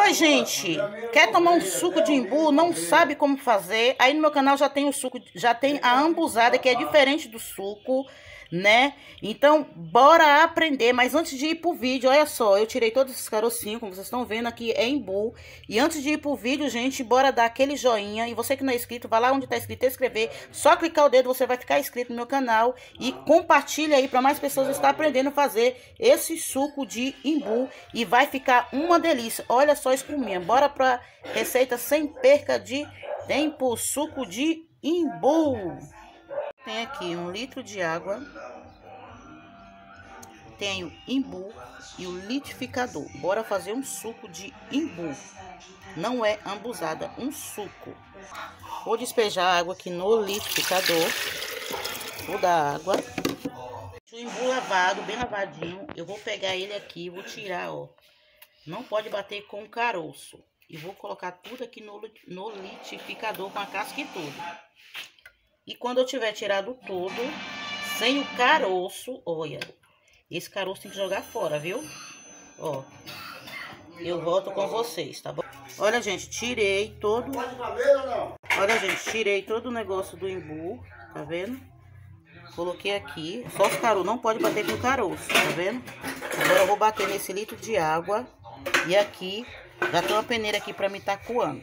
Oi, gente, quer tomar um suco de imbu, não sabe como fazer? Aí no meu canal já tem o suco, já tem a ambuzada, que é diferente do suco, né? Então, bora aprender. Mas antes de ir pro vídeo, olha só, eu tirei todos esses carocinhos, como vocês estão vendo aqui, é imbu. E antes de ir pro vídeo, gente, bora dar aquele joinha. E você que não é inscrito, vai lá onde tá escrito inscrever, só clicar o dedo, você vai ficar inscrito no meu canal. E compartilha aí para mais pessoas estar aprendendo a fazer esse suco de imbu. E vai ficar uma delícia. Olha só a espuminha. Bora pra receita sem perca de tempo. Suco de imbu. Tem aqui 1 litro de água. Tenho imbu e o liquidificador. Bora fazer um suco de imbu. Não é ambuzada, um suco. Vou despejar a água aqui no liquidificador. Vou dar água. O imbu lavado, bem lavadinho. Eu vou pegar ele aqui e vou tirar, ó. Não pode bater com o caroço. E vou colocar tudo aqui no liquidificador com a casca e tudo. E quando eu tiver tirado tudo, sem o caroço, olha, esse caroço tem que jogar fora, viu? Ó, eu volto com vocês, tá bom? Olha, gente, tirei todo... Olha, gente, tirei todo o negócio do imbu, tá vendo? Coloquei aqui, só os caroços, não pode bater com o caroço, tá vendo? Agora eu vou bater nesse litro de água e aqui, já tem uma peneira aqui pra me tá coando.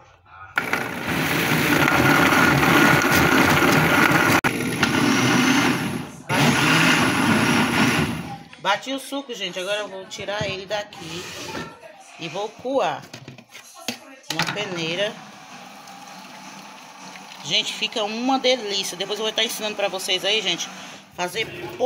Bati o suco, gente. Agora eu vou tirar ele daqui e vou coar uma peneira. Gente, fica uma delícia. Depois eu vou estar ensinando pra vocês aí, gente, fazer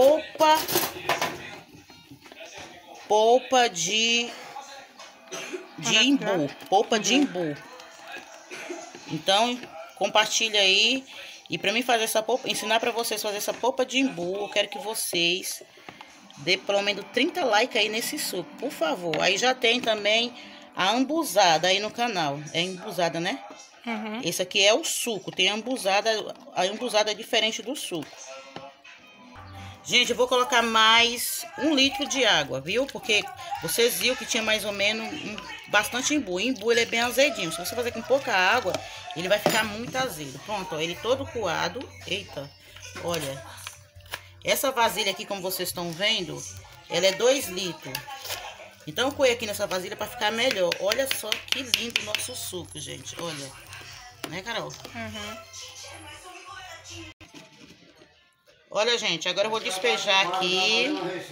polpa de imbu. Polpa de imbu. Então, compartilha aí. E pra mim fazer essa polpa, ensinar pra vocês fazer essa polpa de imbu, eu quero que vocês dê pelo menos 30 likes aí nesse suco, por favor. Aí já tem também a ambuzada aí no canal. É ambuzada, né? Uhum. Esse aqui é o suco. Tem a ambuzada é diferente do suco. Gente, eu vou colocar mais 1 litro de água, viu? Porque vocês viram que tinha mais ou menos bastante imbu. O imbu, ele é bem azedinho. Se você fazer com pouca água, ele vai ficar muito azedo. Pronto, ó, ele todo coado. Eita, olha. Essa vasilha aqui, como vocês estão vendo, ela é 2 litros. Então eu coei aqui nessa vasilha para ficar melhor. Olha só que lindo o nosso suco, gente. Olha. Né, Carol? Uhum. Olha, gente, agora eu vou despejar aqui.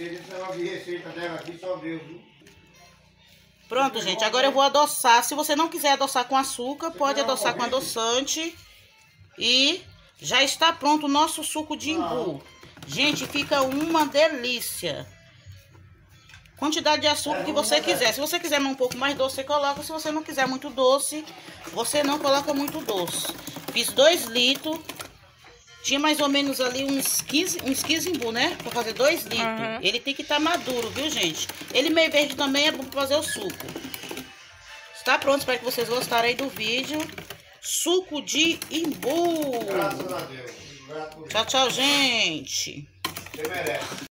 Pronto, gente, agora eu vou adoçar. Se você não quiser adoçar com açúcar, pode adoçar com adoçante. E já está pronto o nosso suco de imbu. Gente, fica uma delícia. Quantidade de açúcar que você quiser. Se você quiser um pouco mais doce, você coloca. Se você não quiser muito doce, você não coloca muito doce. Fiz 2 litros. Tinha mais ou menos ali uns 15 imbu, né? Pra fazer 2 litros. Uhum. Ele tem que estar maduro, viu, gente? Ele meio verde também é bom pra fazer o suco. Está pronto, espero que vocês gostaram aí do vídeo. Suco de imbu. Graças a Deus. Tchau, tchau, gente. Você merece.